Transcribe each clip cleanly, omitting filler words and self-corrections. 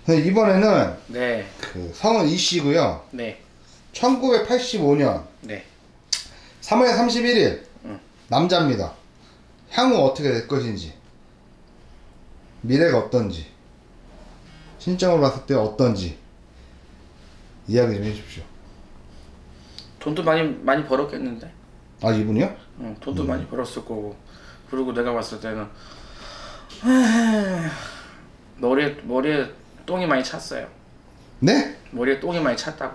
선생님, 이번에는 네. 그 성은 이씨고요. 네. 1985년 네. 3월 31일 응. 남자입니다. 향후 어떻게 될 것인지, 미래가 어떤지, 신적으로 봤을 때 어떤지 이야기 좀 해주십시오. 돈도 많이 벌었겠는데? 아, 이분이요? 응, 돈도 많이 벌었을 거고. 그리고 내가 봤을 때는 머리에 똥이 많이 찼어요. 네? 머리에 똥이 많이 찼다고.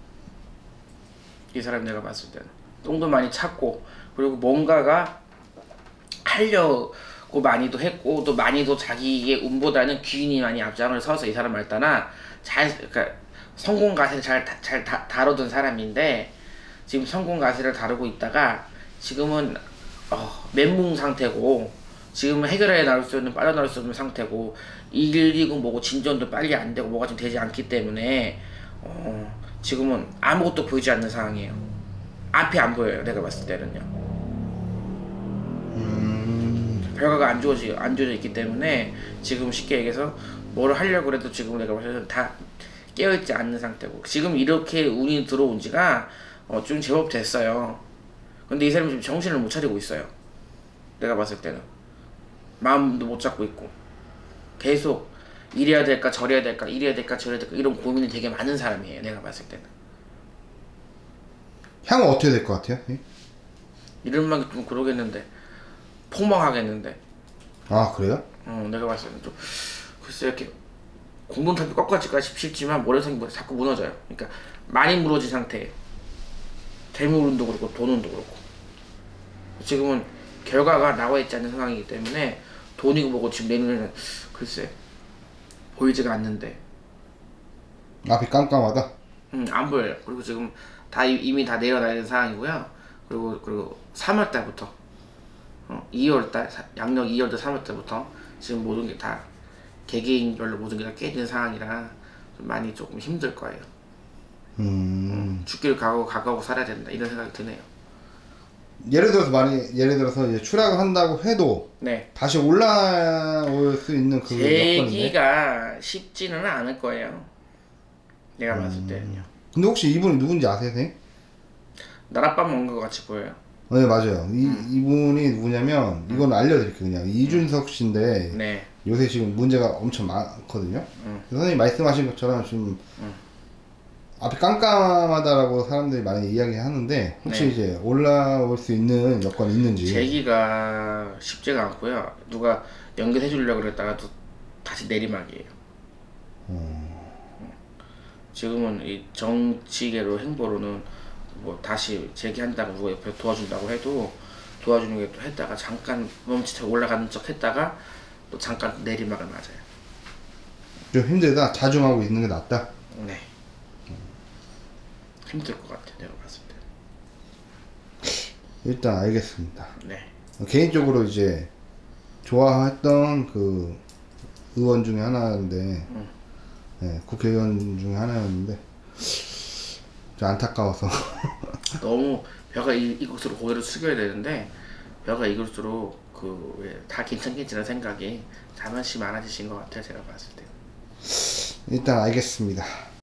이 사람 내가 봤을 때는 똥도 많이 찼고, 그리고 뭔가가 하려고 많이도 했고, 또 많이도 자기의 운보다는 귀인이 많이 앞장을 서서 이 사람 말따나 그러니까 성공 가세를 잘 다루던 사람인데, 지금 성공 가세를 다루고 있다가 지금은 멘붕 상태고, 지금은 해결해 나올 수 있는, 빠져나올 수 없는 상태고, 일이고 뭐고 진전도 빨리 안 되고 뭐가 좀 되지 않기 때문에 지금은 아무것도 보이지 않는 상황이에요. 앞이 안 보여요. 내가 봤을 때는요. 결과가 안 좋아져 있기 때문에 지금 쉽게 얘기해서 뭘 하려고 해도 지금 내가 봤을 때는 다 깨어있지 않는 상태고, 지금 이렇게 운이 들어온 지가 좀 제법 됐어요. 근데 이 사람이 지금 정신을 못 차리고 있어요. 내가 봤을 때는 마음도 못 잡고 있고, 계속 이래야 될까 저래야 될까, 이래야 될까 저래야 될까, 이런 고민이 되게 많은 사람이에요. 내가 봤을 때는. 향후 어떻게 될 것 같아요? 예? 이름만 좀 그러겠는데, 폭망하겠는데. 아, 그래요? 내가 봤을 때는 좀 글쎄, 이렇게 공동탑이 꺾어질까 싶지만 모래성이 자꾸 무너져요. 그러니까 많이 무너진 상태에 재물운도 그렇고 돈운도 그렇고, 지금은 결과가 나와 있지 않는 상황이기 때문에 돈이고 뭐고 지금 내년에는 글쎄 보이지가 않는데. 앞이 깜깜하다? 안 보여요. 그리고 지금 이미 다 내려놔야 되는 상황이고요. 그리고 3월달부터 2월달, 양력 2월달 3월달부터 지금 모든 게 다 개개인별로 모든 게 다 깨지는 상황이라 좀 많이 조금 힘들 거예요. 죽기를 각오하고 살아야 된다, 이런 생각이 드네요. 예를 들어서 이제 추락을 한다고 해도 네. 다시 올라올 수 있는 그 여건인데. 재기가 쉽지는 않을 거예요. 내가 봤을 때는요. 근데 혹시 이분이 누군지 아세요, 선생님? 나랏밥 먹는 것 같이 보여요. 네, 맞아요. 이분이 누구냐면, 이건 알려드릴게요. 그냥 이준석 씨인데, 네. 요새 지금 문제가 엄청 많거든요. 선생님 말씀하신 것처럼 지금 앞이 깜깜하다라고 사람들이 많이 이야기하는데, 혹시 네. 이제 올라올 수 있는 여건이 있는지. 재기가 쉽지가 않고요. 누가 연결해 주려고 그랬다가 또 다시 내리막이에요. 지금은 이 정치계로 행보로는 뭐 다시 재기한다고 누가 옆에 도와준다고 해도 도와주는 게 또 했다가 잠깐 멈칫하고 올라가는 척 했다가 또 잠깐 내리막을 맞아요. 좀 힘들다. 자중하고 있는 게 낫다. 네. 힘들 것 같아, 내가 봤을 때. 일단 알겠습니다. 네. 개인적으로 이제 좋아했던 그 의원 중에 하나인데, 네, 국회의원 중에 하나였는데 좀 안타까워서. 너무 벼가 익을수록 고개를 숙여야 되는데, 벼가 익을수록 다 괜찮겠지라는 생각이 자만시 많아지신 것 같아요, 제가 봤을 때. 일단 알겠습니다.